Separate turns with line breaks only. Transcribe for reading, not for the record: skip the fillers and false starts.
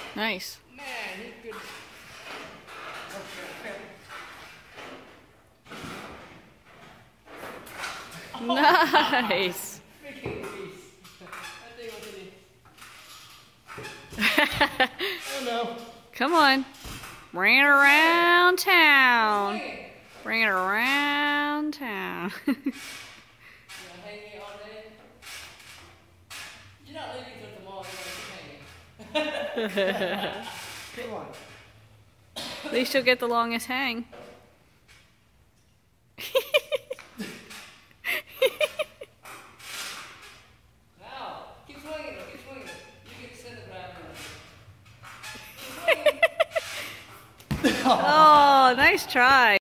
Nice.
Man, he's good.
Nice.
Freaking beast. Oh no.
Come on. Bring it around town. Bring it around town.
Hang me all day. You're not leaving till tomorrow. You're hanging. Come on.
At least you'll get the longest hang.
Now, keep swinging it, keep swinging it. You can send it around.
Oh, nice try.